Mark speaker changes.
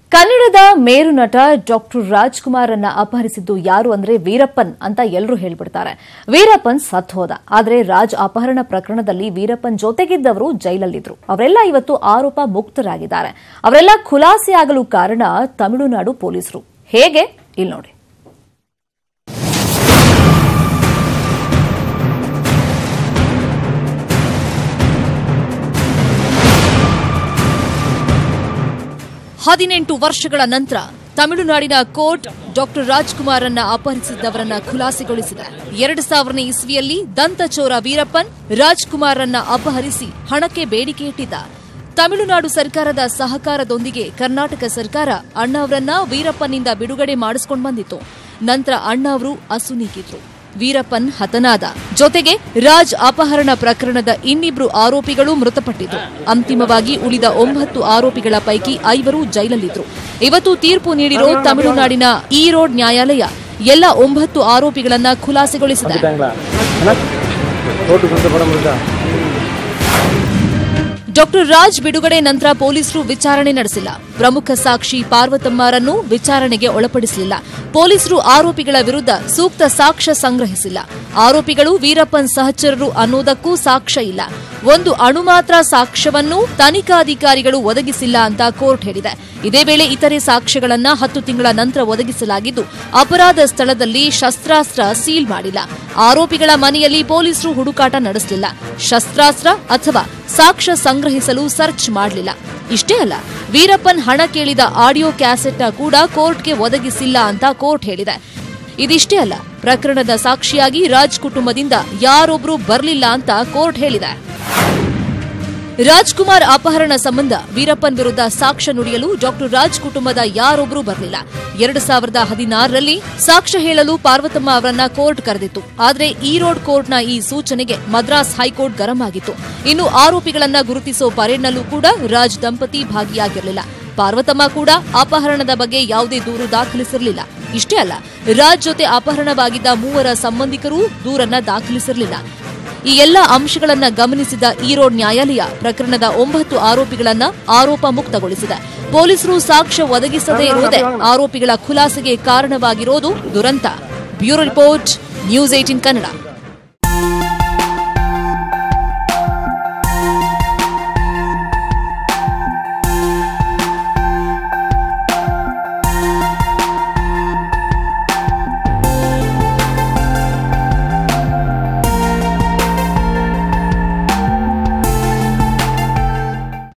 Speaker 1: ಕನ್ನಡದ ಮೇರು ನಟ ಡಾಕ್ಟರ್ ರಾಜ್ಕುಮಾರ್ ಅನ್ನ ಅಪಹರಿಸಿದ್ದು ಯಾರು ಅಂದ್ರೆ ವೀರಪ್ಪನ್ ಅಂತ ಎಲ್ಲರೂ ಹೇಳ್ಬಿಡ್ತಾರೆ. ವೀರಪ್ಪನ್ ಸತ್ತು ಹೋದ. ಆದರೆ ರಾಜ್ ಅಪಹರಣ ಪ್ರಕರಣದಲ್ಲಿ ವೀರಪ್ಪನ್ ಜೊತೆಗಿದ್ದವರು ಜೈಲಲ್ಲಿದ್ರು. ಅವರೆಲ್ಲ ಇವತ್ತು ಆರೋಪ ಮುಕ್ತರಾಗಿದ್ದಾರೆ. ಅವರೆಲ್ಲ ಖುಲಾಸೆಯಾಗಲು ಕಾರಣ ತಮಿಳುನಾಡು ಪೊಲೀಸರು. ಹೇಗೆ ಇಲ್ಲಿ ನೋಡಿ.
Speaker 2: ಹದಿನೆಂಟು ವರ್ಷಗಳ ನಂತರ ತಮಿಳುನಾಡಿನ ಕೋರ್ಟ್ ಡಾಕ್ಟರ್ ರಾಜ್ಕುಮಾರ್ ಅನ್ನ ಅಪಹರಿಸಿದ್ದವರನ್ನ ಖುಲಾಸೆಗೊಳಿಸಿದೆ. 2000ನೇ ಇಸ್ವಿಯಲ್ಲಿ ದಂತಚೋರ ವೀರಪ್ಪನ್ ರಾಜ್ಕುಮಾರ್ ಅನ್ನ ಅಪಹರಿಸಿ ಹಣಕ್ಕೆ ಬೇಡಿಕೆ ಇಟ್ಟಿದ್ದ. ತಮಿಳುನಾಡು ಸರ್ಕಾರದ ಸಹಕಾರದೊಂದಿಗೆ ಕರ್ನಾಟಕ ಸರ್ಕಾರ ಅಣ್ಣಾವರನ್ನ ವೀರಪ್ಪನ್ನಿಂದ ಬಿಡುಗಡೆ ಮಾಡಿಸಿಕೊಂಡು ಬಂದಿತ್ತು. ನಂತರ ಅಣ್ಣಾವರು ಅಸುನೀಗಿದ್ರು. ವೀರಪ್ಪನ್ ಹತನಾದ. ಜೊತೆಗೆ ರಾಜ್ ಅಪಹರಣ ಪ್ರಕರಣದ ಇನ್ನಿಬ್ರು ಆರೋಪಿಗಳು ಮೃತಪಟ್ಟಿದ್ರು. ಅಂತಿಮವಾಗಿ ಉಳಿದ 9 ಆರೋಪಿಗಳ ಪೈಕಿ 5 ಜೈಲಲ್ಲಿದ್ರು. ಇವತ್ತು ತೀರ್ಪು ನೀಡಿರೋ ತಮಿಳುನಾಡಿನ ಈರೋಡ್ ನ್ಯಾಯಾಲಯ ಎಲ್ಲ 9 ಆರೋಪಿಗಳನ್ನ ಖುಲಾಸೆಗೊಳಿಸಿದೆ. ಡಾಕ್ಟರ್ ರಾಜ್ ಬಿಡುಗಡೆ ನಂತರ ಪೊಲೀಸರು ವಿಚಾರಣೆ ನಡೆಸಿಲ್ಲ. ಪ್ರಮುಖ ಸಾಕ್ಷಿ ಪಾರ್ವತಮ್ಮರನ್ನು ವಿಚಾರಣೆಗೆ ಒಳಪಡಿಸಲಿಲ್ಲ. ಪೊಲೀಸರು ಆರೋಪಿಗಳ ವಿರುದ್ಧ ಸೂಕ್ತ ಸಾಕ್ಷ್ಯ ಸಂಗ್ರಹಿಸಿಲ್ಲ. ಆರೋಪಿಗಳು ವೀರಪ್ಪನ್ ಸಹಚರರು ಅನ್ನೋದಕ್ಕೂ ಸಾಕ್ಷ್ಯ ಇಲ್ಲ. ಒಂದು ಅಣು ಮಾತ್ರ ಸಾಕ್ಷ್ಯವನ್ನು ತನಿಖಾಧಿಕಾರಿಗಳು ಒದಗಿಸಿಲ್ಲ ಅಂತ ಕೋರ್ಟ್ ಹೇಳಿದೆ. ಇದೇ ವೇಳೆ ಇತರೆ ಸಾಕ್ಷ್ಯಗಳನ್ನ 10 ತಿಂಗಳ ನಂತರ ಒದಗಿಸಲಾಗಿದ್ದು, ಅಪರಾಧ ಸ್ಥಳದಲ್ಲಿ ಶಸ್ತ್ರಾಸ್ತ್ರ ಸೀಲ್ ಮಾಡಿಲ್ಲ. ಆರೋಪಿಗಳ ಮನೆಯಲ್ಲಿ ಪೊಲೀಸರು ಹುಡುಕಾಟ ನಡೆಸಲಿಲ್ಲ. ಶಸ್ತ್ರಾಸ್ತ್ರ ಅಥವಾ ಸಾಕ್ಷ್ಯ ಸಂಗ್ರಹಿಸಲು ಸರ್ಚ್ ಮಾಡಲಿಲ್ಲ. ಇಷ್ಟೇ ಅಲ್ಲ, ವೀರಪ್ಪನ್ ಹಣ ಕೇಳಿದ ಆಡಿಯೋ ಕ್ಯಾಸೆಟ್ನ ಕೂಡ ಕೋರ್ಟ್ಗೆ ಒದಗಿಸಿಲ್ಲ ಅಂತ ಕೋರ್ಟ್ ಹೇಳಿದೆ. ಇದಿಷ್ಟೇ ಅಲ್ಲ, ಪ್ರಕರಣದ ಸಾಕ್ಷಿಯಾಗಿ ರಾಜ್ ಕುಟುಂಬದಿಂದ ಯಾರೊಬ್ರು ಬರಲಿಲ್ಲ ಅಂತ ಕೋರ್ಟ್ ಹೇಳಿದೆ. ರಾಜ್ಕುಮಾರ್ ಅಪಹರಣ ಸಂಬಂಧ ವೀರಪ್ಪನ್ ವಿರುದ್ಧ ಸಾಕ್ಷ್ಯ ನುಡಿಯಲು ಡಾಕ್ಟರ್ ರಾಜ್ ಕುಟುಂಬದ ಯಾರೊಬ್ಬರೂ ಬರಲಿಲ್ಲ. 2016ರಲ್ಲಿ ಸಾಕ್ಷ್ಯ ಹೇಳಲು ಪಾರ್ವತಮ್ಮ ಅವರನ್ನ ಕೋರ್ಟ್ ಕರೆದಿತ್ತು. ಆದರೆ ಈರೋಡ್ ಕೋರ್ಟ್ನ ಈ ಸೂಚನೆಗೆ ಮದ್ರಾಸ್ ಹೈಕೋರ್ಟ್ ಗರಂ ಆಗಿತ್ತು. ಇನ್ನು ಆರೋಪಿಗಳನ್ನ ಗುರುತಿಸೋ ಪರೇಡ್ನಲ್ಲೂ ಕೂಡ ರಾಜ್ ದಂಪತಿ ಭಾಗಿಯಾಗಿರಲಿಲ್ಲ. ಪಾರ್ವತಮ್ಮ ಕೂಡ ಅಪಹರಣದ ಬಗ್ಗೆ ಯಾವುದೇ ದೂರು ದಾಖಲಿಸಿರಲಿಲ್ಲ. ಇಷ್ಟೇ ಅಲ್ಲ, ರಾಜ್ ಜೊತೆ ಅಪಹರಣವಾಗಿದ್ದ 3 ಸಂಬಂಧಿಕರು ದೂರನ್ನ ದಾಖಲಿಸಿರಲಿಲ್ಲ. ಈ ಎಲ್ಲ ಅಂಶಗಳನ್ನ ಗಮನಿಸಿದ ಈರೋಡ್ ನ್ಯಾಯಾಲಯ ಪ್ರಕರಣದ 9 ಆರೋಪಿಗಳನ್ನ ಆರೋಪ ಮುಕ್ತಗೊಳಿಸಿದೆ. ಪೊಲೀಸರು ಸಾಕ್ಷ್ಯ ಒದಗಿಸದೇ ಇರುವುದೇ ಆರೋಪಿಗಳ ಖುಲಾಸೆಗೆ ಕಾರಣವಾಗಿರೋದು ದುರಂತ. Bureau report, news 18 Kannada.